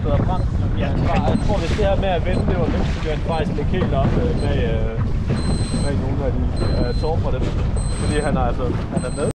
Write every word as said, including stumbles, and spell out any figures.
støder frem. Ja, jeg tror, hvis det her med at vende, det var nemt, så kan han faktisk ligge helt op bag, bag nogle af de uh, tårnfra dem. Fordi han er, altså, han er med.